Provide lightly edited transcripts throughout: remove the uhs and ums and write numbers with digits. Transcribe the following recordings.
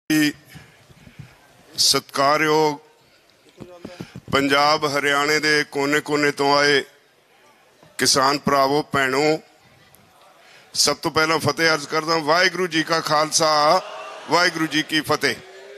सत्कारयोग पंजाब हरियाणे दे कोने कोने तो आए किसान भरावो भैनों, सब तो पहला फतेह अर्ज करदा। वाहिगुरू जी का खालसा, वाहिगुरू जी की फतेह।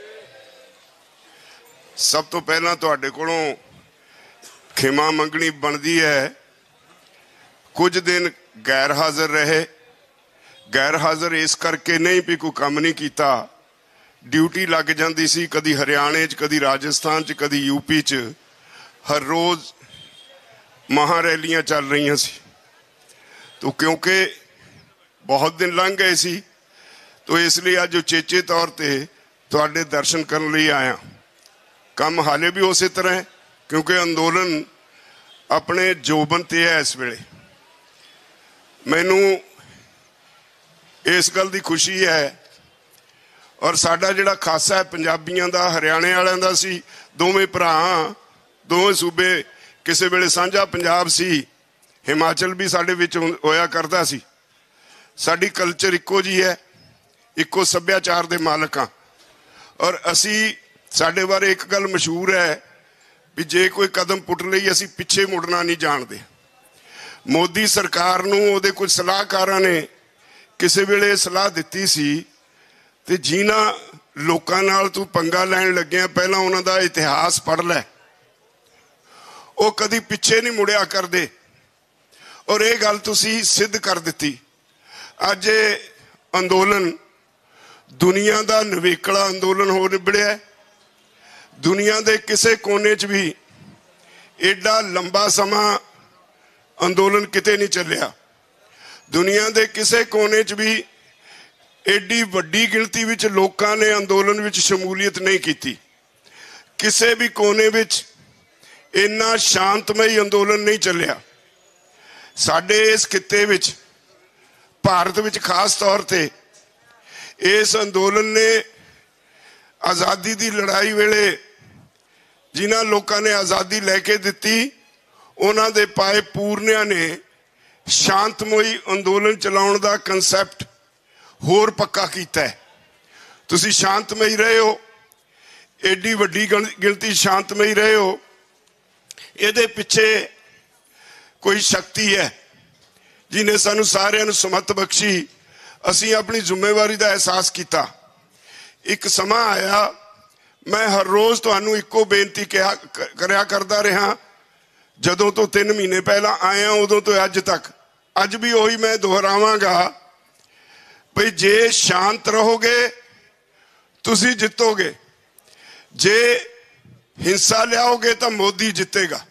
सब तो पहला तुहाडे कोलों खिमा मंगनी बनती है। कुछ दिन गैर हाजिर रहे। गैर हाजिर इस करके नहीं भी कोई काम नहीं किया, ड्यूटी लग जाती सी, कदी हरियाणे च, कदी राजस्थान च, कदी यूपी च। हर रोज़ महारैलियां चल रही सी। तो क्योंकि बहुत दिन लंघ गए सी, तो इसलिए अज उचेचे तौर पर तुहाडे दर्शन करने लिए आया। काम हाले भी उस तरह है, क्योंकि अंदोलन अपने जोबन ते है। इस वेले मैनू इस गल की खुशी है, और साडा जिहड़ा खासा है पंजाबियों का, हरियाणे वालियां दा सी, दोवें भरा, दोवें सूबे किसी वेले साझा पंजाब सी, हिमाचल भी साडे विच होया करदा सी। साडी कल्चर इक्को जी है, इक्को सभ्याचार दे मालक हाँ। और असी साडे बारे एक गल मशहूर है भी जे कोई कदम पुट लई असी पिछे मुड़ना नहीं जानते। मोदी सरकार नूं उहदे कुछ सलाहकारां ने किसी वेले सलाह दित्ती सी, ते जिन्हां लोकां नाल तू पंगा लैण लग्गिया पहला उन्हां दा इतिहास पढ़ लै। वो कदी पिछे नहीं मुड़िया करदे, और ये गल तुसी सिद्ध कर दित्ती। अज अंदोलन दुनिया का नवेकला अंदोलन हो निबड़िया। दुनिया के किसी कोने च भी एडा लंबा समा अंदोलन किते नहीं चलिया। दुनिया के किसी कोने च भी एडी वड्डी गिणती विच लोकां ने अंदोलन विच शमूलीयत नहीं की। किसी भी कोने विच इन्ना शांतमई अंदोलन नहीं चलिया। साडे इस खिते विच, भारत विच खास तौर पे इस अंदोलन ने आज़ादी की लड़ाई वेले जिन्हां लोकां ने आज़ादी लैके दिती, उन्हां दे पाए पूर्णिया ने शांतमई अंदोलन चलाउण दा कंसैप्ट होर पक्का कीता है। तुसी शांतमई रहे हो, एडी वड्डी गिणती शांतमई रहे हो। इहदे पिछे कोई शक्ति है जिन्हें सानू सारिआं नूं समत बख्शी। असीं अपनी जिम्मेवारी का एहसास किया। एक समा आया, मैं हर रोज़ तुहानूं इक्को बेनती करया करदा रहा। जदों तो 3 महीने पहला आया उदों तो अज तक, अज भी वही मैं दोहरावांगा भाई, जे शांत रहोगे तुसी जितोगे, जे हिंसा लियाओगे तो मोदी जितेगा।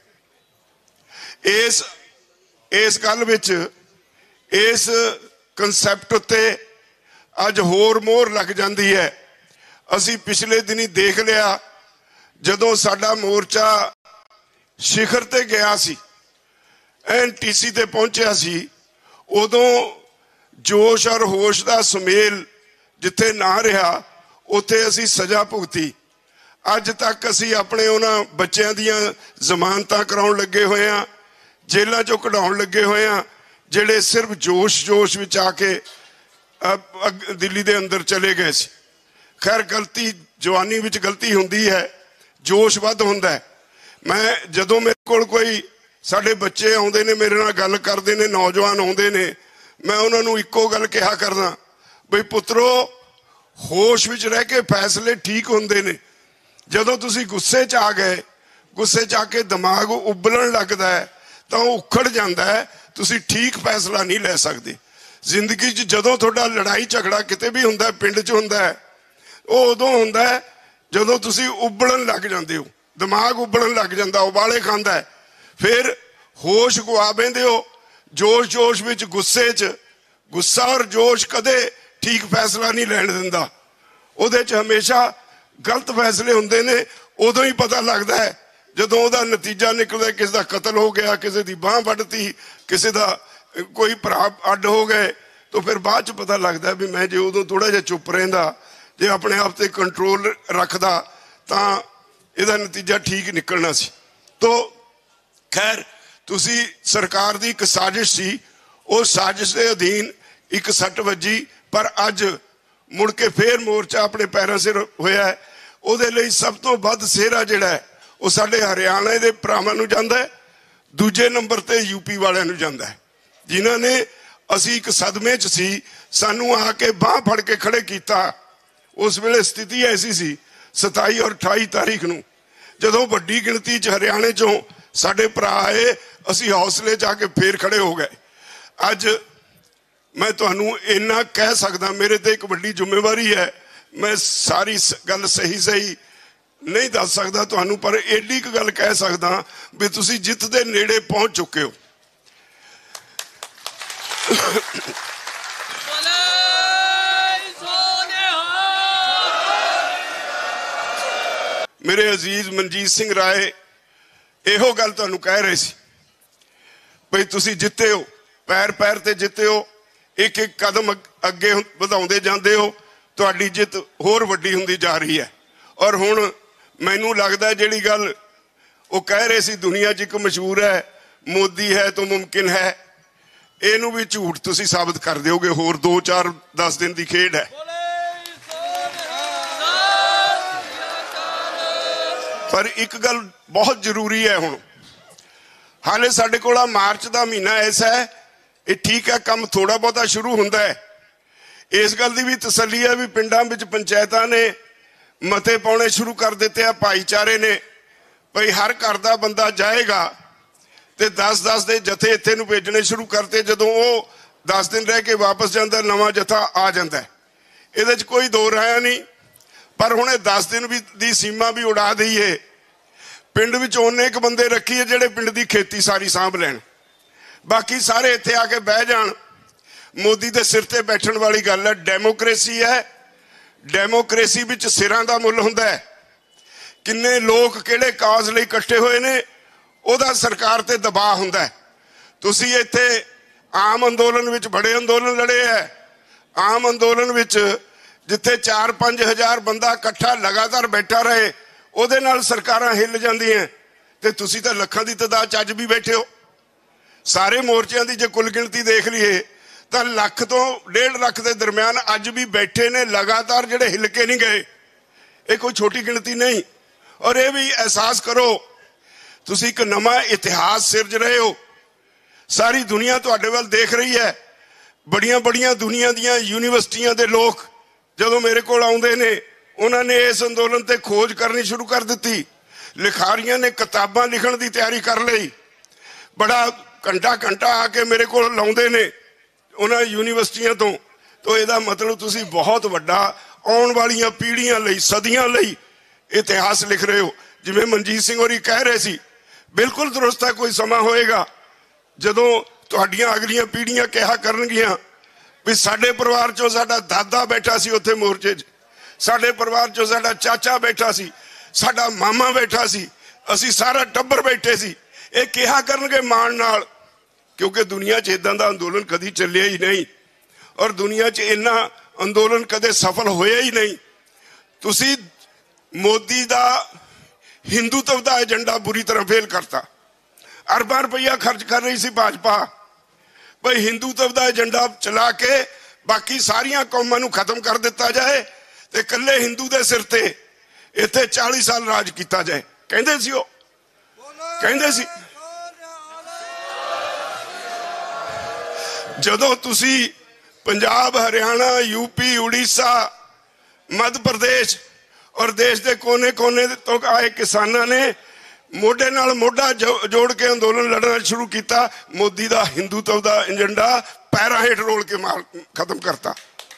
इस गल विच, इस कंसैप्ट उत्ते अज होर मोहर लग जाती है। असी पिछले दिनी देख लिया, जदों साडा मोर्चा शिखर ते गया सी, NTC ते पहुंचिया सी, उदों जोश और होश का सुमेल जिथे ना रहा, उत्थे असी सजा भुगती। अज तक असी अपने उन्हां बच्चों दियां जमानतां कराउण लगे हुए हैं, जेलों चों कढाउण लगे हुए हैं, जिहड़े सिर्फ जोश जोश विच आके दिल्ली दे अंदर चले गए सी। खैर, गलती जवानी विच गलती हुंदी है, जोश वध हुंदा है। मैं जदों मेरे कोल कोई साडे बच्चे आउंदे ने, मेरे नाल गल करदे ने, नौजवान आउंदे ने, मैं उन्हां नूं इक्को गल कहा करदा, बई पुत्रो, होश विच रह के फैसले ठीक हुंदे ने। जदों तुसीं गुस्से च आ गए, गुस्से च आके दिमाग उबलण लगदा है, तां उखड़ जांदा है, तुसीं ठीक फैसला नहीं लै सकदे। जिंदगी च जदों तुहाडा लड़ाई झगड़ा किते भी हुंदा है, पिंड च हुंदा है, वो उदों हुंदा है जदों तुसीं उबलण लग जांदे हो, दिमाग उबलण लग जांदा, उबाले खांदा है। फिर होश गवा बैंदे हो, जोश जोश विच, गुस्से च। गुस्सा और जोश कदे ठीक फैसला नहीं लैण दिंदा, उहदे च हमेशा गलत फैसले हुंदे ने। उदों ही पता लगदा है जदों उहदा नतीजा निकलदा, किसी दा कतल हो गया, किसी दी बांह वड्डती, किसी दा कोई भरा अड्ड हो गए, तो फिर बाद च पता लगदा भी मैं जे उदों थोड़ा जिहा चुप रहिंदा, जे अपने आप ते कंट्रोल रखदा, तां इहदा नतीजा ठीक निकलना सी। तो खैर, तुसी सरकार दी एक साजिश सी, उस साजिश के अधीन एक सट वजी, पर अज मुड़ के फिर मोर्चा अपने पैरों सिर होया है। ਉਹਦੇ ਲਈ ਸਭ ਤੋਂ ਵੱਧ ਸਿਹਰਾ ਜਿਹੜਾ ਹੈ ਉਹ ਸਾਡੇ ਹਰਿਆਣਾ ਦੇ ਭਰਾਵਾਂ ਨੂੰ ਜਾਂਦਾ ਹੈ, ਦੂਜੇ ਨੰਬਰ ਤੇ ਯੂਪੀ ਵਾਲਿਆਂ ਨੂੰ ਜਾਂਦਾ ਹੈ, ਜਿਨ੍ਹਾਂ ਨੇ ਅਸੀਂ ਇੱਕ ਸਦਮੇ 'ਚ ਸੀ, ਸਾਨੂੰ ਆ ਕੇ ਬਾਂਹ ਫੜ ਕੇ ਖੜੇ ਕੀਤਾ। ਉਸ ਵੇਲੇ ਸਥਿਤੀ ਐਸੀ ਸੀ 27 ਔਰ 28 ਤਾਰੀਖ ਨੂੰ ਜਦੋਂ ਵੱਡੀ ਗਿਣਤੀ 'ਚ ਹਰਿਆਣੇ 'ਚੋਂ ਸਾਡੇ ਭਰਾ ਆਏ, ਅਸੀਂ ਹੌਸਲੇ 'ਚ ਆ ਕੇ ਫੇਰ ਖੜੇ ਹੋ ਗਏ। ਅੱਜ मैं तुहानू इन्ना कह सकदा, मेरे ते एक वड्डी जिम्मेवारी है, मैं सारी गल सही सही नहीं दस सकदा तुहानू, पर एडी क गल कह सकदा भी तुसी जित दे नेड़े पहुंच चुके हो। मेरे अजीज मनजीत सिंह राय इहो गल तुहानू कह रहे सी भई तुसी जिते हो, पैर पैर ते जिते हो, एक एक कदम अगे वधाउंदे जांदे हो, तुहाडी जित होर वड्डी हुंदी जा रही है। और हुण मैनू लगदा जिहड़ी गल वो कह रहे सी दुनिया 'च एक मशहूर है, मोदी है तो मुमकिन है, इहनू भी झूठ तुसीं साबित कर दिओगे। होर 2-4-10 दिन की खेड है। पर एक गल बहुत जरूरी है, हुण हाले साडे कोल मार्च का महीना ऐसा है, ये ठीक है काम थोड़ा बहुता शुरू होंदा है। इस गल की भी तसल्ली है भी पिंडां विच पंचायतां ने मते पाउणे शुरू कर दिते हैं, भाईचारे ने भाई हर घर का बंदा जाएगा तो 10-10 दे जथे इत्थे नूं भेजने शुरू करते। जदों वो 10 दिन रह के वापस जाता नवां जथा आ जाता है, इहदे च कोई दो राय नहीं। पर हुणे 10 दिन भी दी सीमा भी उड़ा दी है, पिंड विच उन्ने क बंदे रखी है जिहड़े पिंड की खेती सारी सांभ लैण, बाकी सारे इत्थे आके बह जाण। मोदी दे सिर ते बैठण वाली गल है। डेमोक्रेसी है, डेमोक्रेसी विच सिरां दा मुल हुंदा है। किन्ने लोग किहड़े काज लई इकट्ठे होए ने ओहदा सरकार ते दबाव हुंदा है। तुसीं इत्थे आम अंदोलन विच बड़े अंदोलन लड़े है। आम अंदोलन विच जिथे 4-5 हज़ार बंदा इकट्ठा लगातार बैठा रहे ओहदे नाल सरकारां हिल जांदियां, ते तुसीं तां लखां दी तादाद च अज भी बैठे हो। सारे मोर्चों की जो कुल गिनती देख लीए तो 1 लाख तो 1.5 लाख के दरम्यान अज भी बैठे ने लगातार, जिहड़े हिल के नहीं गए। ये कोई छोटी गिनती नहीं। और ये भी एहसास करो तुसी एक नवा इतिहास सिरज रहे हो। सारी दुनिया तुहाडे वल देख रही है। बड़ियां बड़ियां दुनिया दियां यूनिवर्सिटियां दे लोग जदों मेरे कोल आउंदे ने, उन्होंने इस अंदोलन ते खोज करनी शुरू कर दी। लिखारियां ने किताबां लिखण की तैयारी कर लई। बड़ा घंटा घंटा आके मेरे को लाउंदे ने उन्हां यूनिवर्सिटियां तो इहदा मतलब तुसी बहुत वड्डा आउण वालियां पीढ़ियां लई, सदियां लई इतिहास लिख रहे हो। जिवें मनजीत सिंह होरी कह रहे सी, बिल्कुल दुरुस्त है। कोई समा होएगा जदों तुहाडीआं अगलियां पीढ़ियां कहा करनगियां भी साडे परिवार चों साडा दादा बैठा सी उत्थे मोर्चे 'च, साडे परिवार चों साडा चाचा बैठा सी, साडा मामा बैठा सी, असीं सारा टब्बर बैठे सी। ये कहा करनगे माण नाल, क्योंकि दुनिया 'च इदां दा अंदोलन कदी चलिया ही नहीं और दुनिया 'च इन्ना अंदोलन कदे सफल होया ही नहीं। तुसी मोदी दा हिंदुत्व दा एजेंडा बुरी तरह फेल करता। अरबां रुपया खर्च कर रही सी भाजपा भाई हिंदुत्व दा एजेंडा चला के बाकी सारियां कौमां नूं खत्म कर दिता जाए ते कल्ले हिंदू दे सिर ते इत्थे 40 साल राज किया जाए। कहंदे सी ओ, कहंदे सी। जदों तुसी पंजाब, हरियाणा, यूपी, उड़ीसा, मध्य प्रदेश और देश के कोने कोने तो आए किसानां ने मोढे नाल मोढा जोड़ के अंदोलन लड़ना शुरू किया। मोदी का हिंदुत्व का एजेंडा पैरां हेठ रोल के मार खत्म करता।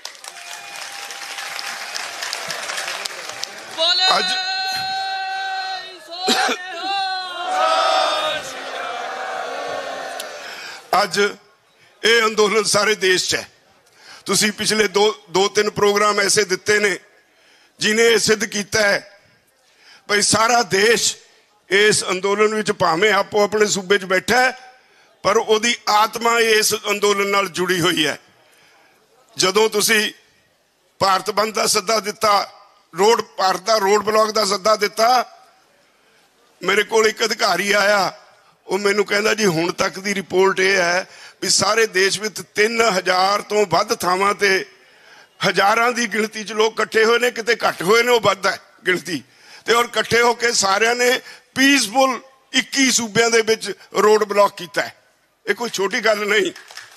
अज ये अंदोलन सारे देश च है। तुसी पिछले दो तीन प्रोग्राम ऐसे दिते ने जिन्हें सिद्ध किया है भाई सारा देश इस अंदोलन विच भावें आपो अपने सूबे च बैठा है पर उहदी आत्मा इस अंदोलन नाल जुड़ी हुई है। जदों तुसी भारत बंद का सद्दा दिता, भारत का रोड ब्लॉक का सद्दा दिता, मेरे को एक अधिकारी आया, वो मैनू कहंदा जी हुण तक की रिपोर्ट ये है भी सारे देश में 3000 तो वध थावां ते हजारां की गिणती च लोग इकट्ठे हुए ने, किते घट हुए ने, वो वध है गिणती। ते और इकट्ठे होकर सारिਆਂ ने पीसफुल 21 सूबਿਆਂ ਦੇ ਵਿੱਚ रोड ब्लॉक किया है। ये कोई छोटी गल नहीं।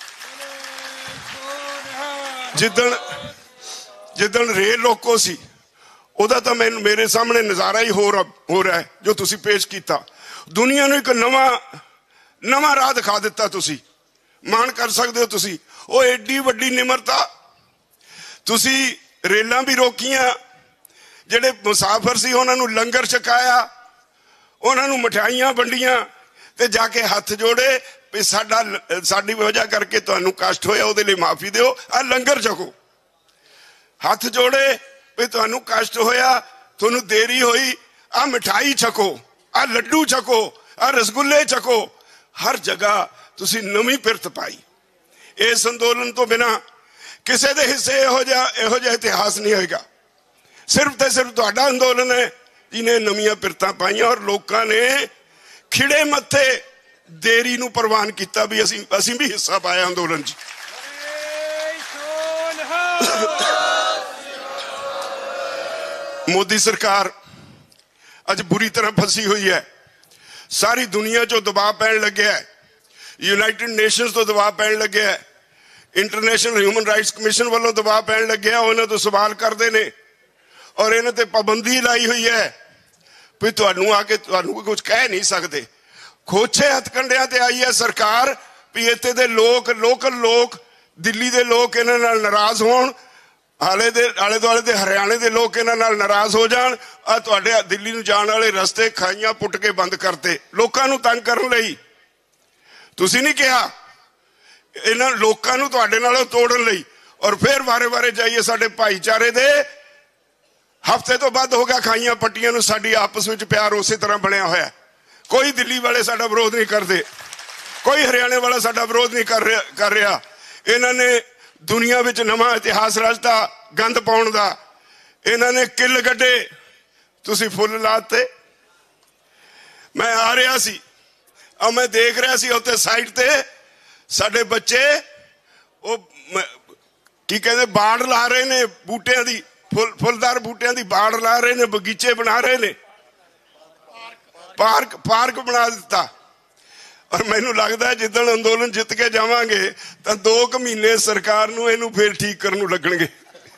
जिदन रेल रोको सी ਉਹਦਾ ਤਾਂ ਮੈਨੂੰ मेरे सामने नज़ारा ही हो रहा है जो तुसी पेश किया। दुनिया ਨੂੰ एक नवा राह दिखा दिता। तुसी मान कर सकते हो। तुसी वो एडी वड्डी निमरता। तुसी रेलां भी रोकियां, ਜਿਹੜੇ मुसाफिर सी उन्हां नूं लंगर छकाया, उन्हां नूं मिठाइयां वंडियां ते जाके हथ जोड़े भी साडी वजह करके तुहानूं कष्ट होया, ਉਹਦੇ ਲਈ माफी दिओ, आ लंगर छको। हथ जोड़े भी तुहानूं कष्ट होया, तुहानूं देरी होई, आ मिठाई छको, आ लड्डू छको, आ रसगुल्ले छको। हर जगह तुसी नवीं पिरत पाई। इस अंदोलन तो बिना किसी के हिस्से इहो जिहा इतिहास नहीं होएगा। सिर्फ तो सिर्फ तुहाडा अंदोलन है जिन्हें नवीं पिरतां पाईयां और लोगों ने खिड़े मत्थे देरी नूं प्रवान किया भी असीं भी हिस्सा पाया अंदोलन च। मोदी सरकार अज बुरी तरह फसी हुई है। सारी दुनिया चो दबाव पैन लगे है। यूनाइटेड नेशनस तो दबाव पैन लगे है। इंटरनेशनल ह्यूमन राइट्स कमिशन वालों दबाव पैन लगे है। उन्होंने तो सवाल करते हैं और इन्होंने तो पाबंदी लाई हुई है भी तुहानूं आके तुहानूं कुछ कह नहीं सकते। खोछे हथकंडियां ते आई है सरकार भी इत्थे दे लोकल लोग दिल्ली के लोग इन्हां नाल नाराज होण, आले दुआले दे हरियाणे के लोग इन्हां नाल नाराज हो जाण। आ तुहाडे दिल्ली नूं जाण वाले रस्ते खाइयां पुट के बंद करते लोकां नूं तंग करन लई। तुसीं नहीं कहा इन्हां लोकां नूं तुहाडे नालों तोड़न लई। और फिर वारे वारे जाइए साडे भाईचारे दे हफ्ते तो बाद हो गया खाइयां पट्टियां नूं साडी आपस में प्यार उस तरह बनया होया। कोई दिल्ली वाले साडा विरोध नहीं करते, कोई हरियाणे वाला साडा विरोध नहीं कर रहा। इन्हां ने दुनिया विच नवा इतिहास रचता गंद पाउण दा। इन्हां ने किल गड्डे, तुसीं फुल लाते। मैं आ रहा सी और मैं देख रहा सी उत्ते साइड ते साडे बच्चे वो की कहते बाड़ ला रहे ने बूटियां दी, फुलदार बूटियां दी बाड़ ला रहे ने, बगीचे बना रहे ने, पार्क बना दिता। और मैनू लगता है जिदन अंदोलन जित के जावांगे तो 2 महीने सरकार नूं इहनूं फिर ठीक करन नूं लगणगे।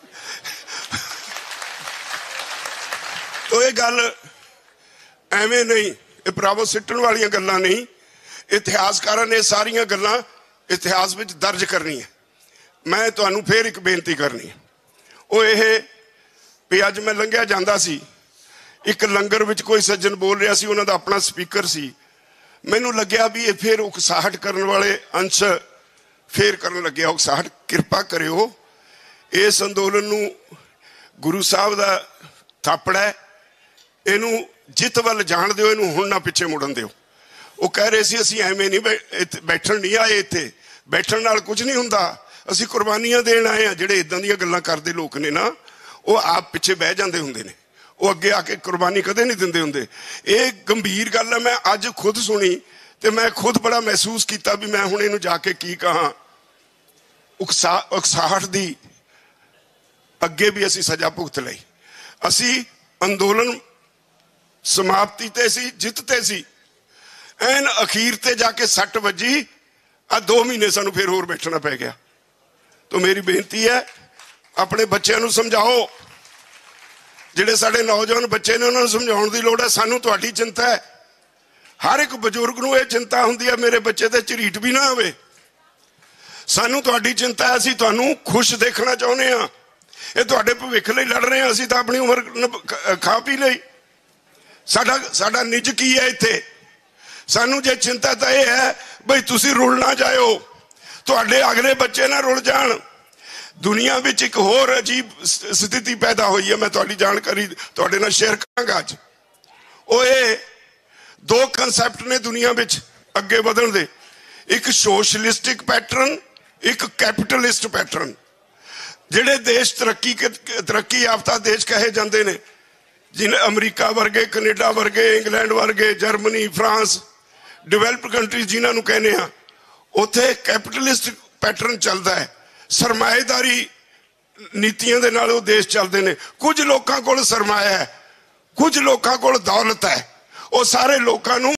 तो ये गल एवें नहीं, ये भरावो सिੱਟਣ वालियां गल्लां नहीं। इतिहासकारां ने सारियां गल्लां इतिहास विच दर्ज करनी है। मैं तुहानूं फिर एक बेनती करनी है, वो ये भी अज मैं लंघिया जांदा सी, एक लंगर विच कोई सज्जन बोल रहा सी, उन्हां दा अपना स्पीकर सी। मैनू लग्या भी ये फिर उकसाहट करने वाले अंश फिर करन लगे। उकसाहट कृपा करियो, इस अंदोलन नूं गुरु साहब दा थापड़ है, इनू जित वल जाण दिओ, इनू हुण ना पिछे मुड़न दिओ। वो कह रहे सी असीं एवें नहीं बैठण नहीं आए, इत्थे बैठण नाल कुछ नहीं हुंदा, असीं कुर्बानियां देण आए हां। जिहड़े इदां दीयां गल्लां करदे लोक ने ना, वो आप पिछे बह जांदे हुंदे ने, वो अगे आके कुर्बानी कदे नहीं दिंदे हुंदे। ये गंभीर गल है। मैं अज खुद सुनी तो मैं खुद बड़ा महसूस किया भी मैं हुण इहनूं जाके की कहां। उकसाहट दी अगे भी असीं सजा भुगत लई। असीं अंदोलन समाप्ति ते सी, जितते सी, एन अखीर ते जाके सट वजी। आ 2 महीने सानूं फिर होर बैठना पै गया। तो मेरी बेनती है अपने बच्चों नूं समझाओ, जिहड़े साडे नौजवान बच्चे ने उन्होंने समझाउण दी लोड़ है। सानूं तुहाडी चिंता है, हर एक बजुर्ग नूं ये चिंता हुंदी है मेरे बच्चे ते झरीट भी ना होवे। सानूं तुहाडी चिंता है, असीं तुहानूं खुश देखना चाहुंदे हां। ये तुहाडे भविख लई लड़ रहे हैं, असीं तां अपनी उम्र खा पी लई। साडा निज की है इत्थे? सानूं जे चिंता तां ये है बई तुसीं रुल ना जाओ, तुहाडे अगले बच्चे ना रुल जाण। दुनिया में एक होर अजीब स्थिति पैदा हुई है, मैं तुहाडी जानकारी तुहाडे नाल शेयर करांगा अज। वो ये 2 कंसैप्ट ने दुनिया में अगे वधण दे, एक सोशलिस्टिक पैटर्न, एक कैपिटलिस्ट पैटर्न। जिहड़े देश तरक्की याफ्ता देश कहे जाते हैं, जिन्हें अमरीका वर्गे, कनेडा वर्गे, इंग्लैंड वर्गे, जर्मनी, फ्रांस, डिवेलप्ड कंट्रीज जिन्होंने कहने हैं, उत्थे कैपिटलिस्ट पैटर्न चलता है। सरमाएदारी ਨੀਤੀਆਂ ਦੇ ਨਾਲ ਉਹ ਦੇਸ਼ ਚੱਲਦੇ ਨੇ। ਕੁਝ ਲੋਕਾਂ ਕੋਲ ਸਰਮਾਇਆ ਹੈ, ਕੁਝ ਲੋਕਾਂ ਕੋਲ ਦੌਲਤ ਹੈ, ਉਹ ਸਾਰੇ ਲੋਕਾਂ ਨੂੰ